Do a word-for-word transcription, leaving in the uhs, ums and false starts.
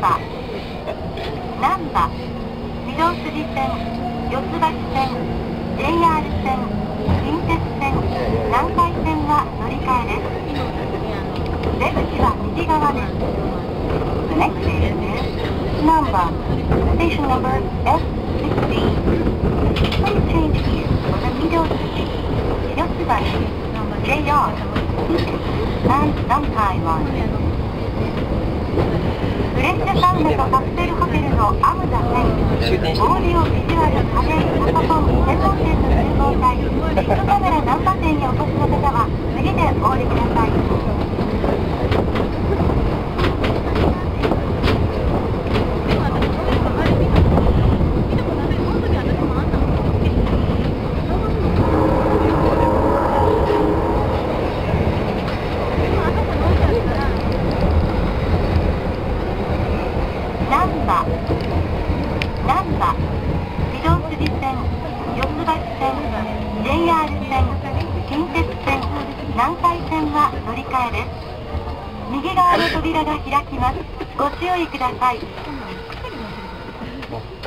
波、難波、御堂筋線、四ツ橋線、ジェイアール 線、近鉄線、南海線は乗り換えです。出口は右側です。The next station is Namba, station numberエスじゅうろく。Please change here for the Middle City, 四ツ橋、ジェイアール, and Nankai line. フレッシュサウナとカプセルホテルのアムザ線、オーディオビジュアル家電パソコン専門店の集合体、ビッグカメラ難波店にお越しの方は次でお降りください。難波、難波、御堂筋線、四ツ橋線、ジェイアール 線、近鉄線、南海線は乗り換えです。右側の扉が開きます。ご注意ください。